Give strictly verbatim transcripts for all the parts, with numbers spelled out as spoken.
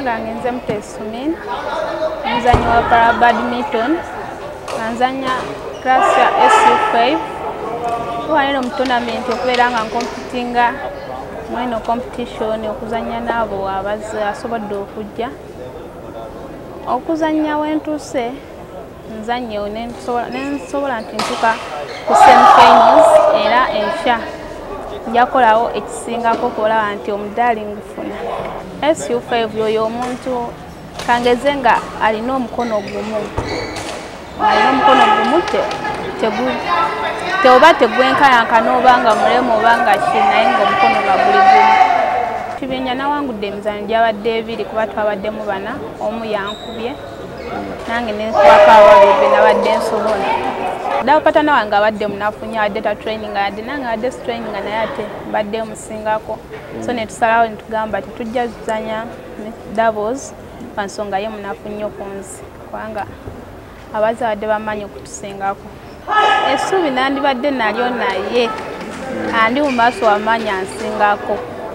nga ngenze mu Tesumin, muzanyo wa para badminton, nzanya class ya S U five. Tuwaneno mu tournament okubeera nga nkompitinga mweno competition okuzanya n'abo abasobodde okujja. Okuzanya wentuuse nzanyewo nensobola nti ntuuka ku semi-finals era enkya nja kukolawo ekisingako okulaba nti omudaali ngufuna. S U five yoyo omuntu kangeze nga alina omukono gumu. Alina omukono gumu teoba tegwenkanankana oba nga mulemu oba nga ki naye nga omukono nga guli gumu. Kibiina nawangudde emizannyo gyabadde ebiri kuba twabaddemu bana, omu yankubye nange nenkubako ababiri be nabadde nsobola. Ddawo patana wange abadde munafu nnyo abadde ta training adde nange abadde si training naye ate mbadde musingako. So ne tusalawo ne tugamba tetujja kuzanya doubles lwansonga ye munafu nnyo ku nsi kubanga abazze abadde bamanyi okutusingako. Essuubi nandibadde nalyo naye andi mu maaso wamaanyi ansingako.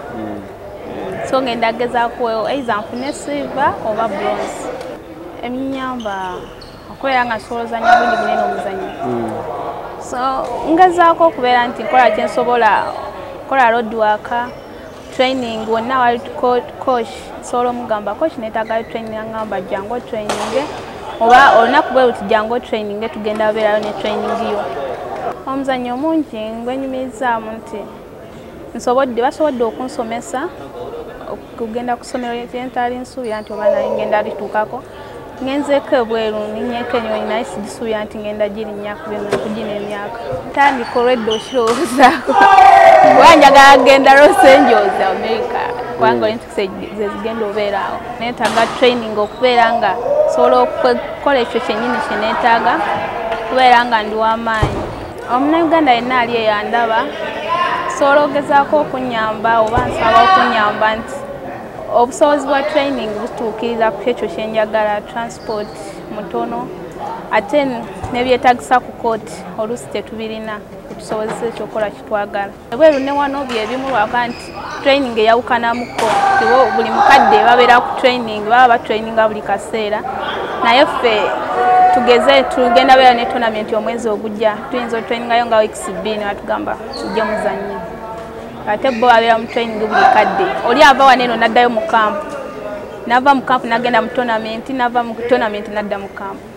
So ngenda gezaako either nfune silver oba bronze. Eminyamba okubeera nga nsobola ozannya bundi bunene omuzannyo. So ngezaako okubeera nti nkola kyensobola kola road work, training wonna wali coach nsobola omugamba coach neetaagayo training angamba jangu training oba olunaku bwe luti jangu training tugenda beerayo ne training yo. Omuzannyo mungi ngwenyumirizaamu nti nsobodde basobodde okunsomesa okugenda ku ssomero lyentali nsuubira nti oba naye ngenda lituukako. Ngenzeeko ebweru ninyeeko ennyonyi naye sigisuubira nti ngenda girinnya kugina emyaka. Ntandika olwedda okirowoozaako kuba njagala kugenda Los Angeles America kubanga Olympics ze zigenda obeeraawo. Neetaaga training okubeera nga sobola okukola ekyo kyennyini kye neetaaga kubeera nga ndi w'amaanyi. Omunnayuganda yenna ali eyandaba sobola ogezaako okunnyamba oba nsaba okunnyamba nti obusobozi bwa training butuukiriza ku ekyo kye njagala, transport mutono ate n'ebyetaagisa ku kooti oluusi tetubirina kutusobozesa ekyokukola kitwagala. Ebweru ne wano byebimu lwaka nti training eyawukanamuko tibo buli mukadde babeera ku training baba batraininga buli kaseera naye ffe tugeze tugenda beera ne tournament omwezi ogujja tuyinza otrainingayo nga weeks bbiri ne batugamba tujje muzannyo. Ate bo abeera mu training buli kadde. Oli ava waneno n'addayo mu kampu. Nava mu kampu n'agenda mu tournament, nava mu tournament n'adda mu kampu.